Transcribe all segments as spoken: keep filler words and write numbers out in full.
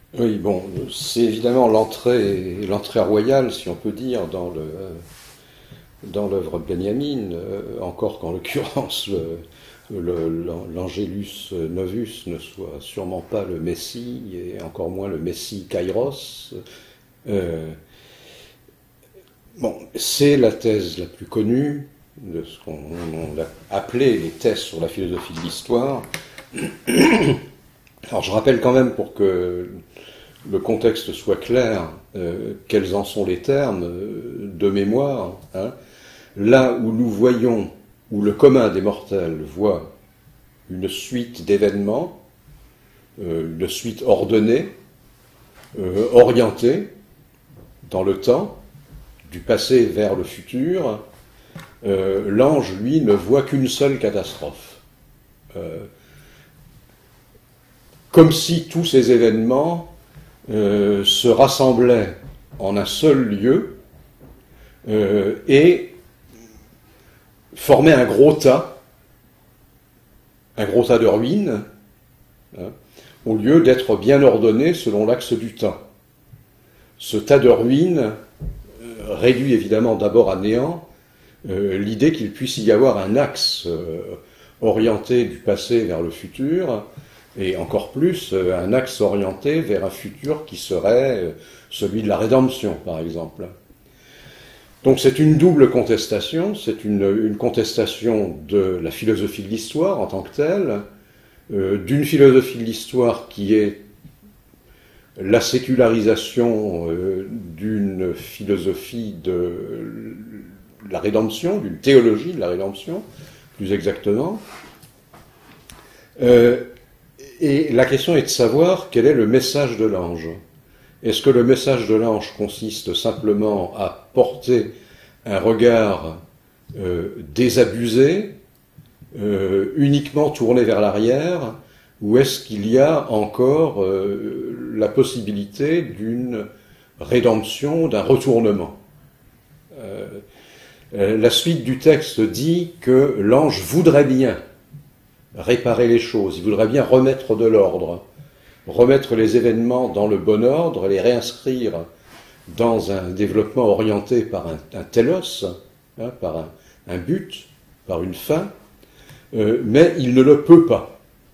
Oui, bon, c'est évidemment l'entrée, l'entrée royale, si on peut dire, dans le, dans l'œuvre de Benjamin, euh, encore qu'en l'occurrence le, le, l'Angelus Novus ne soit sûrement pas le Messie, et encore moins le Messie Kairos. Euh, bon, c'est la thèse la plus connue de ce qu'on on a appelé les thèses sur la philosophie de l'histoire. Alors je rappelle quand même, pour que le contexte soit clair, euh, quels en sont les termes euh, de mémoire. Hein. Là où nous voyons, où le commun des mortels voit une suite d'événements, euh, une suite ordonnée, euh, orientée dans le temps, du passé vers le futur, euh, l'ange, lui, ne voit qu'une seule catastrophe. Euh, comme si tous ces événements euh, se rassemblaient en un seul lieu euh, et formaient un gros tas, un gros tas de ruines, hein, au lieu d'être bien ordonnés selon l'axe du temps. Ce tas de ruines euh, réduit évidemment d'abord à néant euh, l'idée qu'il puisse y avoir un axe euh, orienté du passé vers le futur, et encore plus euh, un axe orienté vers un futur qui serait euh, celui de la rédemption, par exemple. Donc c'est une double contestation, c'est une, une contestation de la philosophie de l'histoire en tant que telle, euh, d'une philosophie de l'histoire qui est la sécularisation euh, d'une philosophie de la rédemption, d'une théologie de la rédemption, plus exactement. Euh, et la question est de savoir quel est le message de l'ange. Est-ce que le message de l'ange consiste simplement à porter un regard euh, désabusé, euh, uniquement tourné vers l'arrière, ou est-ce qu'il y a encore euh, la possibilité d'une rédemption, d'un retournement? euh, La suite du texte dit que l'ange voudrait bien réparer les choses, il voudrait bien remettre de l'ordre, remettre les événements dans le bon ordre, les réinscrire dans un développement orienté par un, un télos, hein, par un, un but, par une fin, euh, mais il ne le peut pas.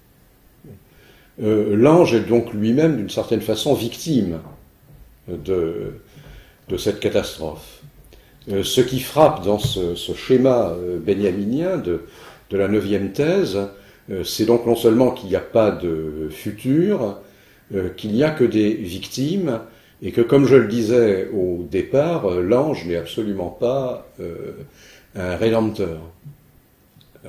Euh, l'ange est donc lui-même, d'une certaine façon, victime de, de cette catastrophe. Euh, ce qui frappe dans ce, ce schéma euh, benjaminien de, de la neuvième thèse, euh, c'est donc non seulement qu'il n'y a pas de futur, euh, qu'il n'y a que des victimes, et que, comme je le disais au départ, euh, l'ange n'est absolument pas euh, un rédempteur. Euh,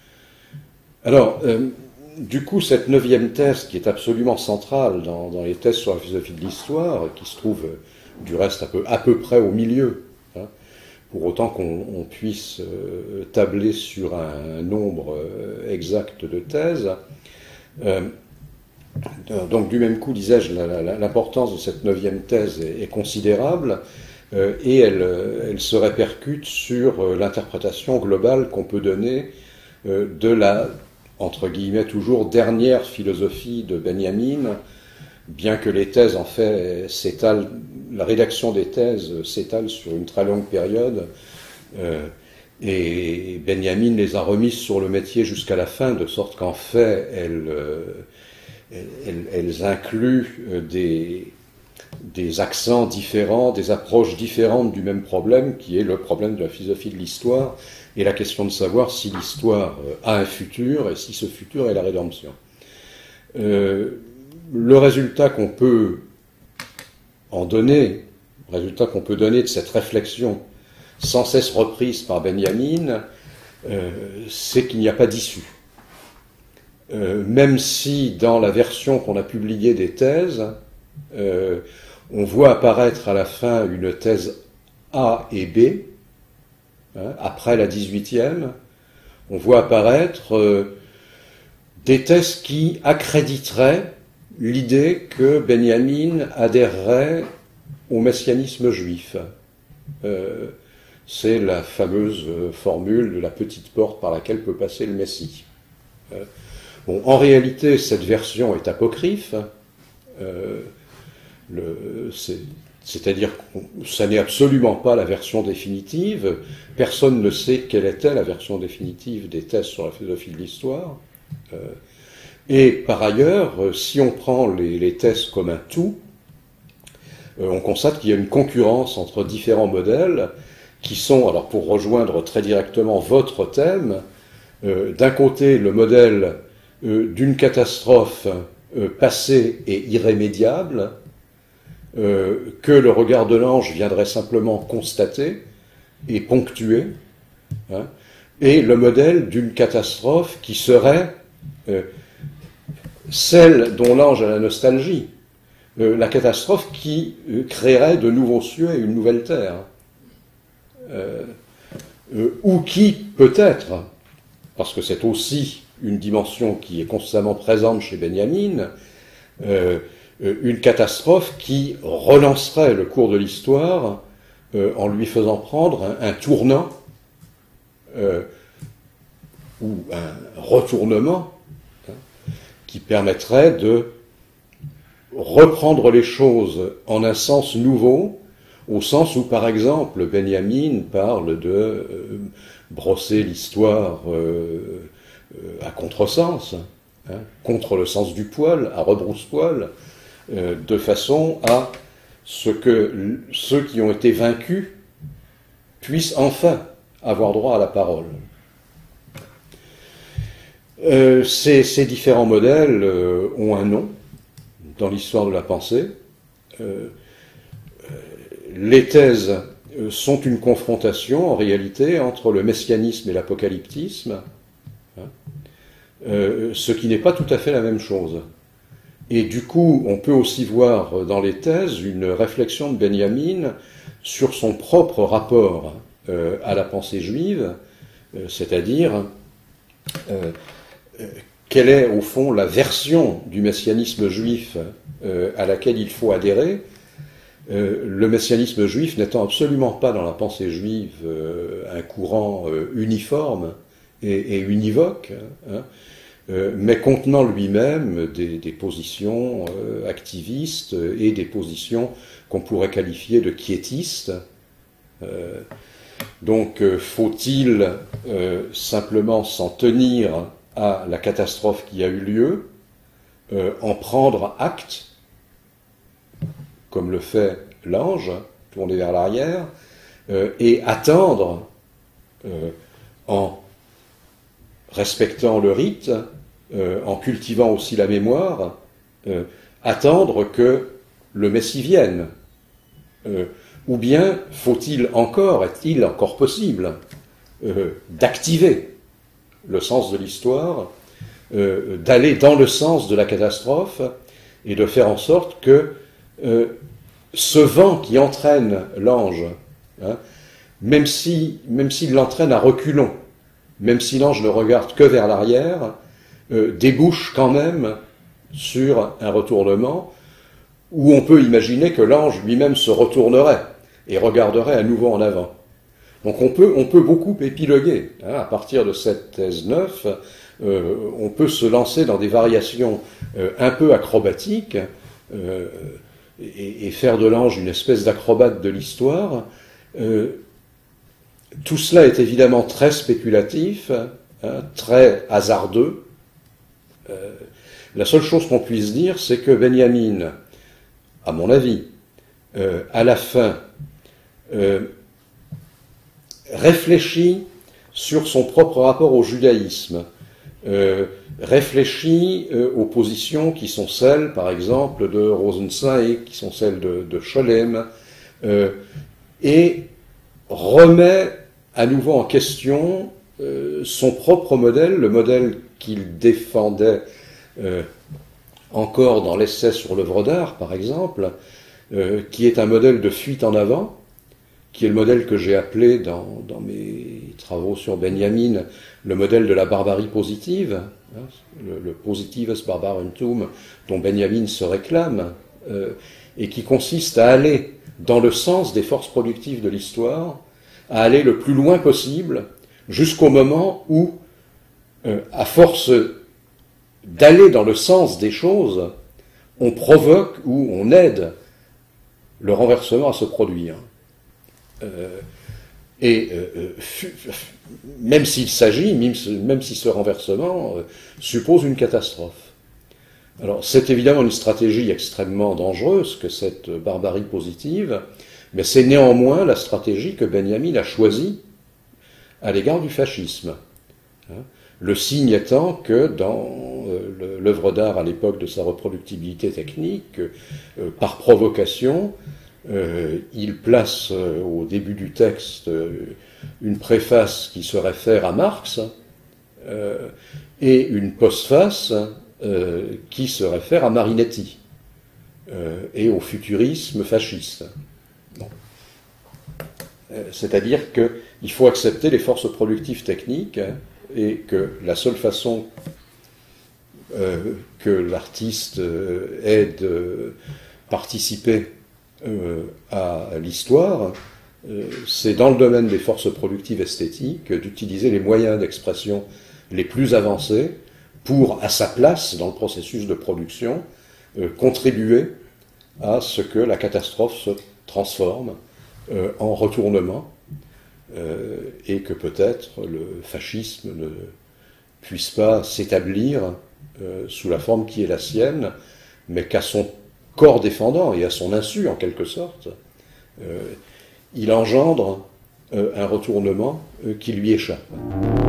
alors, euh, du coup, cette neuvième thèse, qui est absolument centrale dans, dans les thèses sur la philosophie de l'histoire, qui se trouve du reste à peu, à peu près au milieu, hein, pour autant qu'on on puisse euh, tabler sur un, un nombre euh, exact de thèses, euh, donc du même coup, disais-je, l'importance de cette neuvième thèse est, est considérable, euh, et elle, elle se répercute sur euh, l'interprétation globale qu'on peut donner euh, de la, entre guillemets toujours, dernière philosophie de Benjamin, bien que les thèses, en fait, s'étalent, la rédaction des thèses s'étale sur une très longue période, euh, et Benjamin les a remises sur le métier jusqu'à la fin, de sorte qu'en fait, elles... Euh, Elles, elles incluent des, des accents différents, des approches différentes du même problème, qui est le problème de la philosophie de l'histoire, et la question de savoir si l'histoire a un futur, et si ce futur est la rédemption. Euh, le résultat qu'on peut en donner, le résultat qu'on peut donner de cette réflexion sans cesse reprise par Benjamin, euh, c'est qu'il n'y a pas d'issue. Euh, même si dans la version qu'on a publiée des thèses, euh, on voit apparaître à la fin une thèse A et B, hein, après la dix-huitième, on voit apparaître euh, des thèses qui accréditeraient l'idée que Benjamin adhérerait au messianisme juif. Euh, c'est la fameuse formule de la petite porte par laquelle peut passer le Messie. Euh, Bon, en réalité, cette version est apocryphe. Euh, le, c'est-à-dire que ça n'est absolument pas la version définitive. Personne ne sait quelle était la version définitive des thèses sur la philosophie de l'histoire. Euh, et par ailleurs, si on prend les, les thèses comme un tout, euh, on constate qu'il y a une concurrence entre différents modèles qui sont, alors pour rejoindre très directement votre thème, euh, d'un côté le modèle euh, d'une catastrophe euh, passée et irrémédiable, euh, que le regard de l'ange viendrait simplement constater et ponctuer, hein, et le modèle d'une catastrophe qui serait euh, celle dont l'ange a la nostalgie, euh, la catastrophe qui euh, créerait de nouveaux cieux et une nouvelle terre. Euh, euh, ou qui, peut-être, parce que c'est aussi une dimension qui est constamment présente chez Benjamin, euh, une catastrophe qui relancerait le cours de l'histoire euh, en lui faisant prendre un, un tournant euh, ou un retournement, hein, qui permettrait de reprendre les choses en un sens nouveau, au sens où, par exemple, Benjamin parle de euh, brosser l'histoire euh, euh, à contresens, hein, contre le sens du poil, à rebrousse-poil, euh, de façon à ce que ceux qui ont été vaincus puissent enfin avoir droit à la parole. Euh, ces, ces différents modèles euh, ont un nom dans l'histoire de la pensée. Euh, Les thèses sont une confrontation, en réalité, entre le messianisme et l'apocalyptisme, hein, euh, ce qui n'est pas tout à fait la même chose. Et du coup, on peut aussi voir dans les thèses une réflexion de Benjamin sur son propre rapport euh, à la pensée juive, euh, c'est-à-dire euh, euh, quelle est, au fond, la version du messianisme juif euh, à laquelle il faut adhérer. Euh, le messianisme juif n'étant absolument pas dans la pensée juive euh, un courant euh, uniforme et, et univoque, hein, euh, mais contenant lui-même des, des positions euh, activistes et des positions qu'on pourrait qualifier de quiétistes. Euh, donc euh, faut-il euh, simplement s'en tenir à la catastrophe qui a eu lieu, euh, en prendre acte, comme le fait l'ange, tourné vers l'arrière, euh, et attendre, euh, en respectant le rite, euh, en cultivant aussi la mémoire, euh, attendre que le Messie vienne. Euh, ou bien faut-il encore, est-il encore possible, euh, d'activer le sens de l'histoire, euh, d'aller dans le sens de la catastrophe, et de faire en sorte que euh, ce vent qui entraîne l'ange, hein, même si, même s'il l'entraîne à reculons, même si l'ange ne regarde que vers l'arrière, euh, débouche quand même sur un retournement où on peut imaginer que l'ange lui-même se retournerait et regarderait à nouveau en avant. Donc on peut, on peut beaucoup épiloguer, hein, à partir de cette thèse neuf, euh, on peut se lancer dans des variations euh, un peu acrobatiques, euh, Et, et faire de l'ange une espèce d'acrobate de l'histoire. Euh, tout cela est évidemment très spéculatif, hein, très hasardeux. Euh, la seule chose qu'on puisse dire, c'est que Benjamin, à mon avis, euh, à la fin, euh, réfléchit sur son propre rapport au judaïsme, euh, réfléchit euh, aux positions qui sont celles, par exemple, de Rosenzweig, qui sont celles de, de Scholem, euh, et remet à nouveau en question euh, son propre modèle, le modèle qu'il défendait euh, encore dans l'essai sur l'œuvre d'art, par exemple, euh, qui est un modèle de fuite en avant, qui est le modèle que j'ai appelé dans, dans mes travaux sur Benjamin le modèle de la barbarie positive, hein, le, le positivus barbarentum dont Benjamin se réclame, euh, et qui consiste à aller dans le sens des forces productives de l'histoire, à aller le plus loin possible, jusqu'au moment où, euh, à force d'aller dans le sens des choses, on provoque ou on aide le renversement à se produire. Euh, et euh, même s'il s'agit, même, même si ce renversement euh, suppose une catastrophe. Alors c'est évidemment une stratégie extrêmement dangereuse que cette barbarie positive, mais c'est néanmoins la stratégie que Benjamin a choisie à l'égard du fascisme. Le signe étant que dans euh, l'œuvre d'art à l'époque de sa reproductibilité technique, euh, par provocation, euh, il place euh, au début du texte euh, une préface qui se réfère à Marx euh, et une postface euh, qui se réfère à Marinetti euh, et au futurisme fasciste. Bon. Euh, c'est-à-dire qu'il faut accepter les forces productives techniques, hein, et que la seule façon euh, que l'artiste euh, ait de participer euh, à l'histoire, euh, c'est dans le domaine des forces productives esthétiques d'utiliser les moyens d'expression les plus avancés pour, à sa place dans le processus de production, euh, contribuer à ce que la catastrophe se transforme euh, en retournement, euh, et que peut-être le fascisme ne puisse pas s'établir euh, sous la forme qui est la sienne, mais qu'à son corps défendant et à son insu en quelque sorte, euh, il engendre euh, un retournement euh, qui lui échappe.